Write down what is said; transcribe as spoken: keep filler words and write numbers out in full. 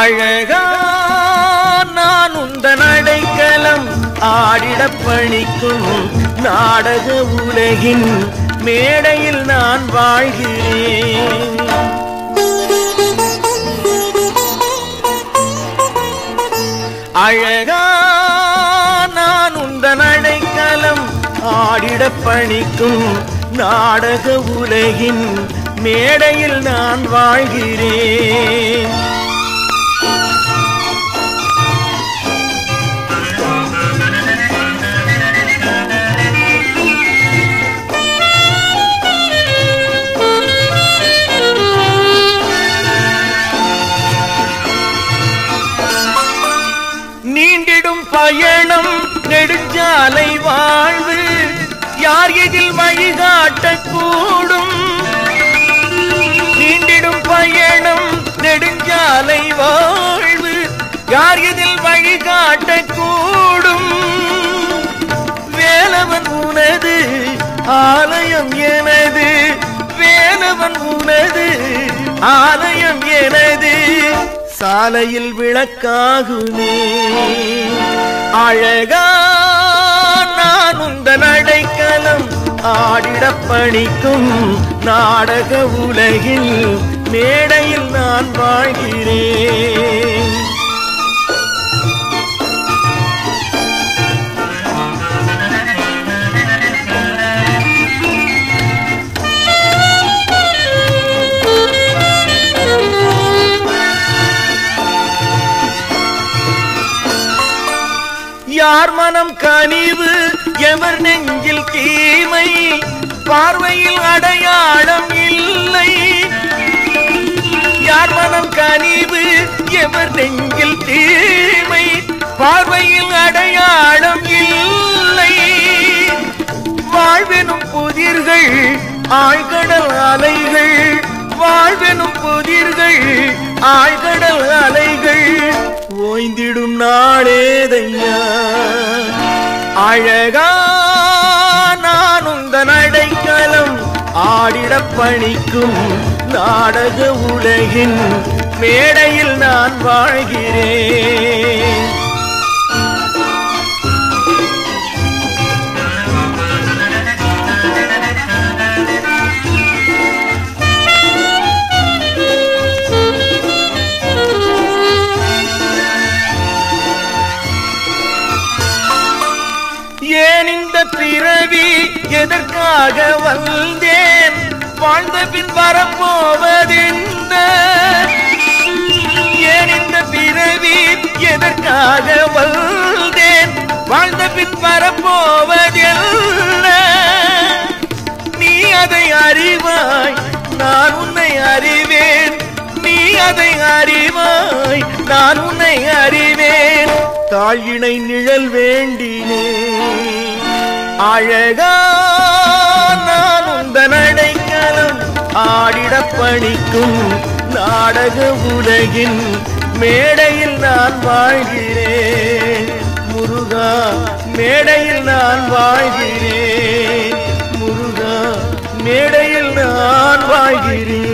அழகா நான் உந்தன் அடைக்கலம் ஆடிடப் பணிக்கும் நாடக உலகின் மேடையில் நான் வாழ்கிறேன். அழகா நான் உந்தன் அடைக்கலம் ஆடிடப் பணிக்கும் நாடக உலகின் மேடையில் நான் வாழ்கிறேன். நீண்டிடும் பயணம் நெடுஞ்சாலை வாழ்வு யார் எதில் வழிகாட்டக்கூடும். நீண்டிடும் பயணம் நெடுஞ்சாலை வாழ்வு யார் எதில் வழிகாட்டக்கூடும். வேலவன் உனது ஆலயம் எனது, வேலவன் உனது ஆலயம் எனது, சாலையில் விளக்காகுமே. அழகா நான் உந்தன் அடைக்கலம் ஆடிடப் பணிக்கும் நாடக உலகில் மேடையில் நான் வாழ்கிறேன். யார் மனம் கனிவு எவர் நெஞ்சில் தீமை, பார்வையில் அடையாளம் இல்லை. யார் மனம் கனிவு எவர் நெஞ்சில் தீமை, பார்வையில் அடையாளம் இல்லை. வாழ்வெனும் புதிர்கள் ஆழ்கடல் அலைகள், வாழ்வெனும் புதிர்கள் ஆழ்கடல் அலைகள் ஓய்ந்திடும் நாளேதையா. அழகா நான் உந்தன் அடைக்கலம் ஆடிடப் பணிக்கும் நாடக உலகின் மேடையில் நான் வாழ்கிறேன். ஏன் இந்த பிறவி எதற்காக வந்தேன், வாழ்ந்த பின் வரப்போவதென்ன. ஏன் இந்த பிறவி எதற்காக வந்தேன், வாழ்ந்த பின் வரப்போவதென்ன. நீ அதை அறிவாய் நான் உன்னை அறிவேன், நீ அதை அறிவாய் நான் உன்னை அறிவேன். தாழினை நிழல் வேண்டினேன். அழகா நான் உந்தன் அடைக்கலம் ஆடிடப் பணிக்கும் நாடக உலகின் மேடையில் நான் வாழ்கிறேன். முருகா மேடையில் நான் வாழ்கிறேன். முருகா மேடையில் நான் வாழ்கிறேன்.